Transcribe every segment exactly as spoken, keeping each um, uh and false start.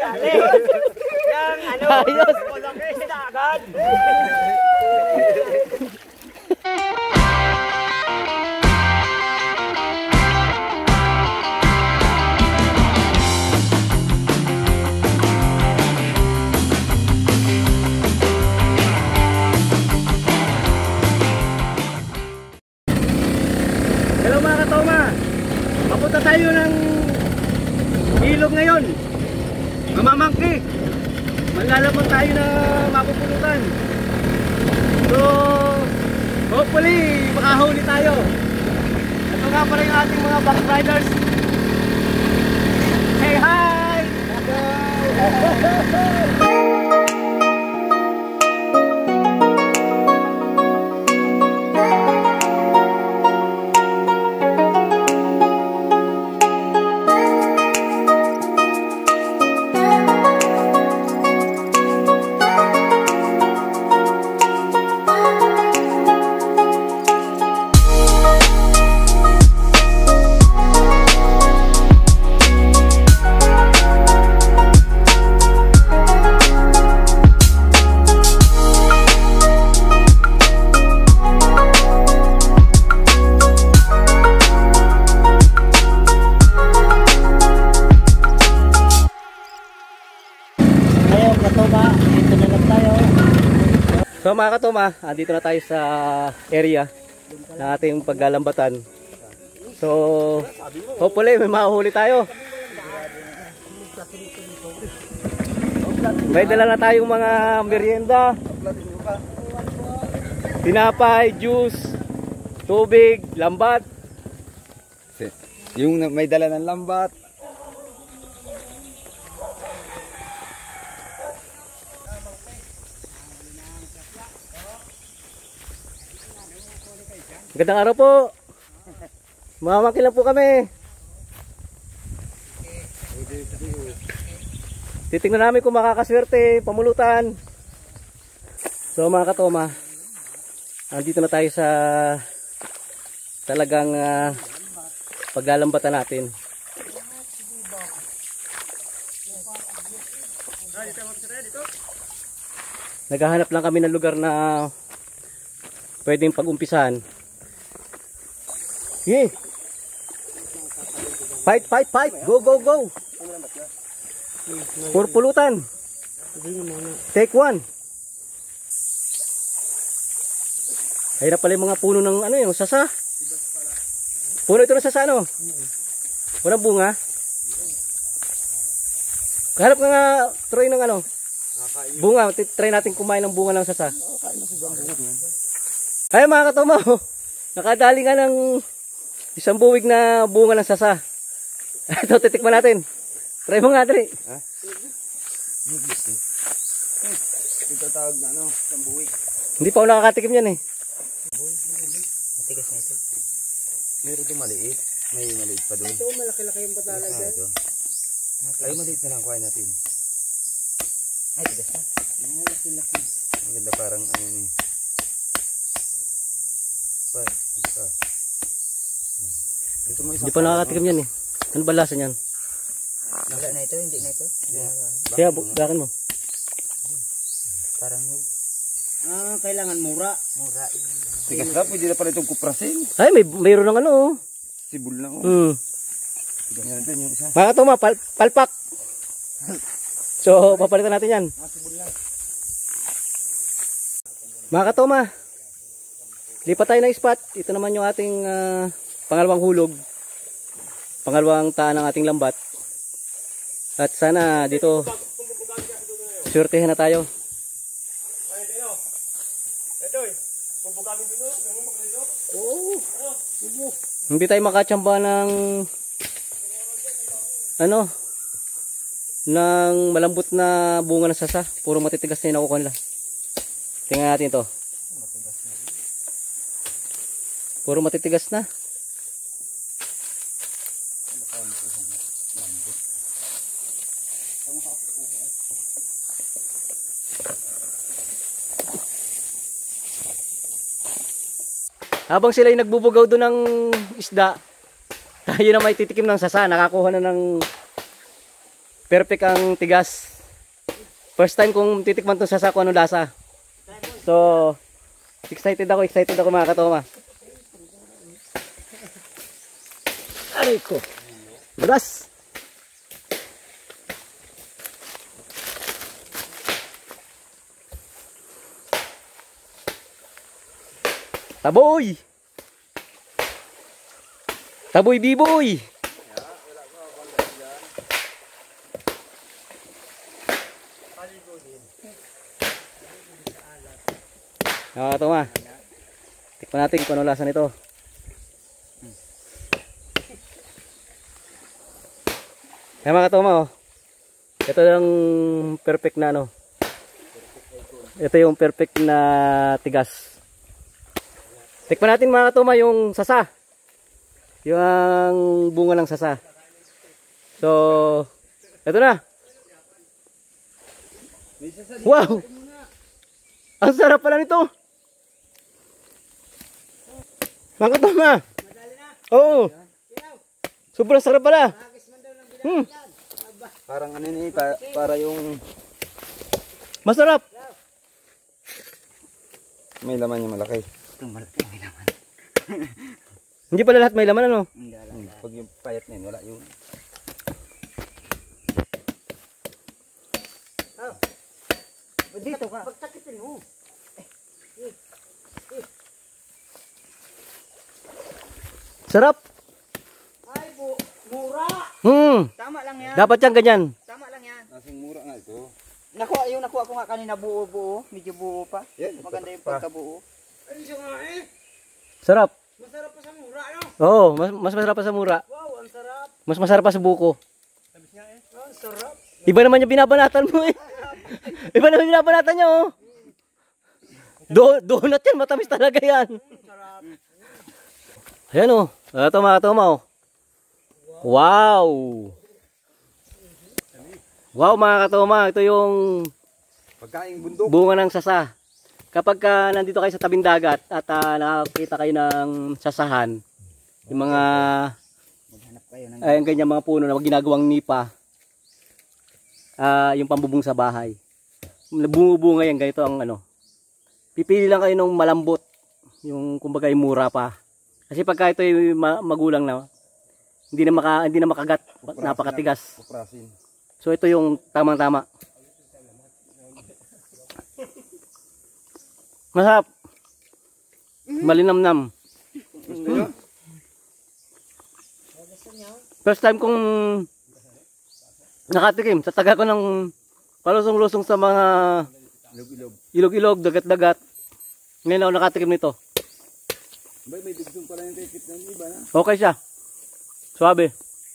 Yang ano, ayos. Walang isda agad. Hello mga katoma, papunta tayo ng ilog ngayon, mamamangki. Manlalabot tayo na mapupulutan. So hopefully makahuli tayo. Ito nga pala yung ating mga back riders. Say hi! So mga katoma, andito na tayo sa area na ating paglalambatan. So hopefully may mahuhuli tayo. May dala na tayong mga merienda, tinapay, juice, tubig, lambat. Yung may dala ng lambat. Magandang araw po. Mamamangki lang po kami. Titingnan namin kung makakaswerte, pamulutan. So mga katoma, andito na tayo sa talagang uh, paglalambatan natin. Naghahanap lang kami ng lugar na pwedeng pag-umpisahan. Yeah. Fight, fight, fight. Go, go, go. Purpulutan. Take one. Ayun na pala yung mga puno ng ano yung sasa. Puno ito ng sasa ano? Walang bunga. Hanap ka nga, try ng ano? Bunga, try natin kumain ng bunga ng sasa. Kaya mga katoma, nakadali nga ng isang buwig na bunga ng sasa. Ito, titikman natin. Try mo nga, Dre. Ha? Ito tawag na ano, isang buwig. Hindi pa ako nakakatikim yan eh. Matigas na ito. Meron ito maliit. May maliit pa doon. Ito, malaki-laki yung patala dyan. Ay, maliit na lang kuhain natin. Ay, tigas na. Malaki-laki. Maganda parang ano ni. Pa, pa. Hindi pa nakakatikim yan eh. Ano ba lasa niyan? Wala na ito, hindi na ito. Kaya, bukakan mo. Parang yung... Ah, kailangan mura. Mura. Tigas na, pwede na pala itong kuprasin. Ay, may mayroon ng ano oh. Sibul lang oh. Hmm. Tigas na natin yung isa. Mga katoma, pal palpak. So, papalitan natin yan. Mga katoma, lipat tayo ng spot. Ito naman yung ating uh, pangalawang hulog. Pangalawang taan ng ating lambat. At sana dito swertehan na tayo. Oo. Hindi tayo makachamba ng ano ng malambot na bunga ng sasa. Puro matitigas na yung nakukuha nila. Tingnan natin ito. Puro matitigas na. Habang sila ay nagbubugaw doon ng isda, tayo na may titikim ng sasa. Nakakuha na ng perfect ang tigas. First time kong titikman to sa sako ano lasa. So, excited ako, excited ako mga katoma. Aray ko. Budas. Taboy. Taboy biboy. Ah, ito ma. Tikman natin kung ano lasa nito. Ay mga katoma, oh. Ito yung perfect na ano. Ito yung perfect na tigas. Tikman natin mga katoma yung sasa. Yung bunga ng sasa. So, ito na. Wow! Ang sarap pala nito. Mga katoma. Oo. Sobrang sarap pala. Hmm. Parang ano ni, pa, para yung Masarap. may laman yung malaki. Ito malaki may laman. Hindi pala lahat may laman ano. Hindi lang. Hmm, pag yung payat na yun, wala yung... Dito ka. Pagtakitin mo. Sarap. Ay, bu mura. Hmm. Tama lang yan. Dapat yan ganyan. Tama lang yan. Kasing mura nga ito. Nakuha, yung nakuha ko nga kanina buo-buo. Medyo buo pa. Yan, Maganda yung pa. pagkabuo. Ay, siya nga eh. Sarap. Masarap pa sa mura, no? Oo, mas, mas masarap pa sa mura. Wow, ang sarap. Mas masarap pa sa buko. Sabi niya eh. Oh, ang sarap. Iba naman yung binabanatan mo eh. Iba naman yung binabanatan niya oh. Do donut yan, matamis talaga yan. Sarap. Ayan oh. Ito mga katoma oh. Wow. Wow mga katoma, ito yung Pagkaing bundok. bunga ng sasa. Kapag ka nandito kayo sa tabing dagat at uh, nakakita kayo ng sasahan, yung mga Maghanap kayo ng... ay, ganyan mga puno na ginagawang nipa, uh, yung pambubong sa bahay. Bumubunga yan, ganito ang ano. Pipili lang kayo ng malambot, yung kumbaga yung mura pa. Kasi pagka ito yung magulang na, hindi na, maka, hindi na makagat, napakatigas. Kuprasin. So ito yung tamang-tama. Masarap. Malinamnam. Mm. First time kong nakatikim. Sa taga ko ng palusong-lusong sa mga Ilog-ilog. ilog-ilog, dagat-dagat. Ngayon ako nakatikim nito. Bay, may dugsong pala yung tikit ng iba na. Okay siya. Suabe.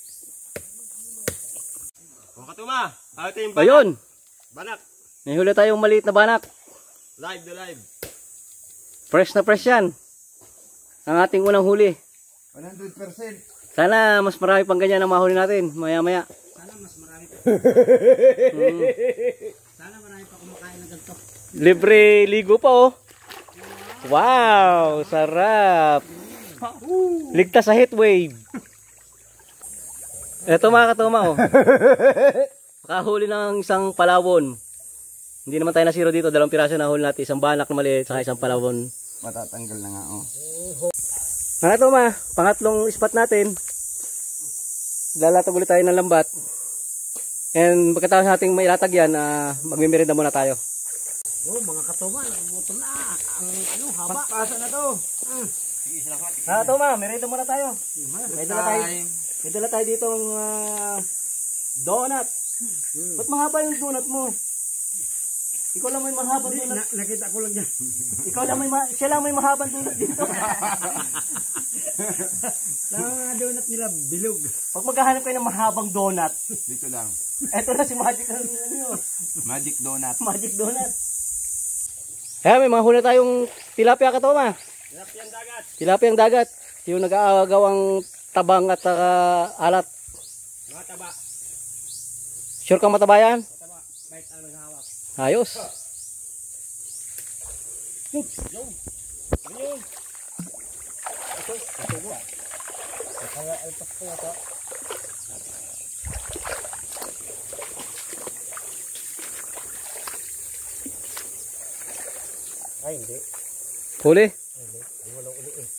O katuma, ito yung banak. Ayun. Banak. May huli tayong maliit na banak. Live to live. Fresh na fresh yan. Ang ating unang huli. one hundred percent. Sana mas marami pang ganyan ang mahuli natin. Maya-maya. Sana mas marami pa. Mm. Sana marami pa kumakain ng ganito. Libre ligo pa oh. Wow, sarap. Ligtas sa heat wave. Ito mga katuma oh. Makahuli ng isang palawon. Hindi naman tayo nasiro dito, dalawang piraso na huli natin, isang banak na maliit saka isang palawon. Matatanggal na nga, oh. Mga katuma, pangatlong spot natin. Lalatag ulit tayo ng lambat. And pagkatapos nating mailatag yan, uh, magmimirinda muna tayo. Oh, mga katuma, nagutom na. Ang ano, haba. Pasa na to. Mga katuma, mirinda muna tayo. May dala tayo, may dala tayo dito ng uh, donut. Ba't mahaba yung donut mo? Ikaw lang may mahabang donut. Na, nakita ko lang yan. Ikaw lang may ma siya lang may mahabang donut dito. Lang mga donut nila, bilog. Pag maghahanap kayo ng mahabang donut, Dito lang. eto na si Magic ano, Magic donut. Magic Donut. Kaya may mga huli tayong tilapia katoma. Tilapia ang dagat. Tilapia ang dagat. Yung nag-aagawang tabang at uh, alat. Mga taba. Sure kang mataba yan? Taba. Bait ang naghahawak. Ayos. Ayun. Ito, ito mo. Kaya alpas ko ito. Ay, hindi. Huli. Hindi. Di wala uli eh.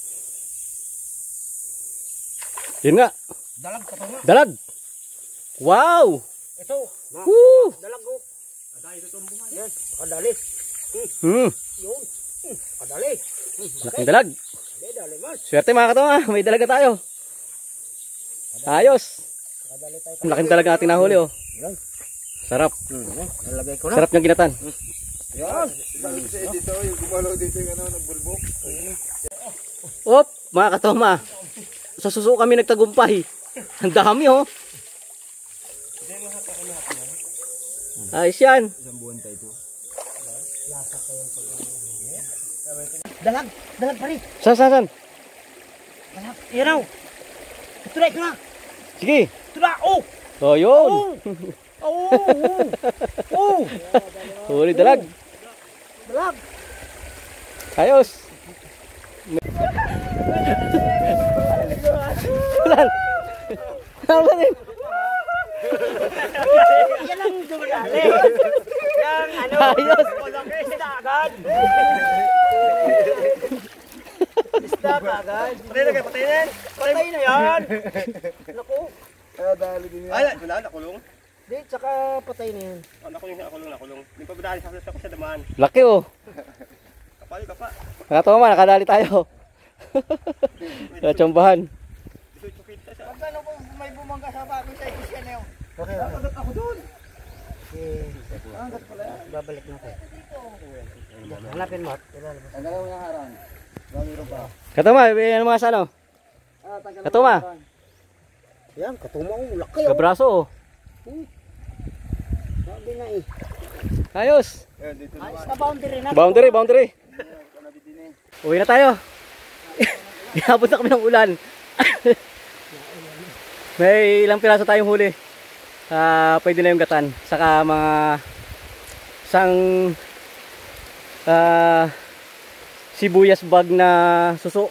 Yun nga. Dalag katuma. Dalag. Wow. Ito. Na. Woo. Dalag oh. Aday ito itong buhay. Yan. Kadali. Hmm. Yun. Hmm. Kadali. Hmm. Laking dalag. Dali, dali mas. Swerte mga katoma. May dalaga tayo. Ayos. Kadali tayo. Ang laking dalaga natin nahuli oh. Yan. Sarap. Hmm. Nalagay ko na. Sarap niyang ginatan. Yan. Kasi dito, yung gumalaw dito yung ano, nagbulbok. Op, mga katoma. Sa suso kami nagtagumpay. Ang dami oh. Ayos yan. Isang buwan tayo ito. Dalag. Dalag pa rin. Saan, saan, saan? Dalag. Yan raw. Ito na, ito na. Sige. Ito na. Oh. So, yun. Oh. Oh. Oh. Huli dalag. Dalag. Ayos. Ulan. Ulan eh. Yan ang dumadali. Yang ano. Ayos. Walang isda agad. Isda agad. Patay na kayo, patay na yan. Patay na yan. Naku. Ah, dali din yan. Ay, wala, nakulong. Di, tsaka patay na yan. Oh, nakulong siya, nakulong, nakulong. Hindi pa badali sa ako sa damaan. Laki oh. Kapal ka pa. Mga katoma, nakadali tayo. Sa tsambahan. Dito yung kita siya. Magkano kung may bumangga sa bagay sa isya na yun? Okay, okay. Ako doon. Okay. Babalik natin. Hanapin mo. Ang galaw niya harang. Bangiro pa. Katoma, may ano mga sa ano? Katoma. Yan, katuma ko. Laki oh. Kabraso oh. Sabi na eh. Ayos. Ayun, dito Ayos naman. na boundary na. Boundary, boundary. Uwi na tayo. Inabot na kami ng ulan. May ilang piraso tayong huli. Ah, pwede na yung gatan. Saka mga isang ah, sibuyas bag na suso.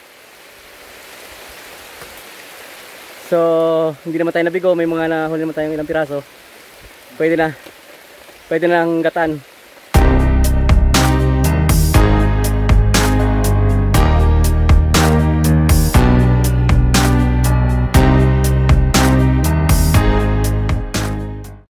So, hindi naman tayo nabigo. May mga nahuli naman tayong ilang piraso. Pwede na. Pwede na ang gatan.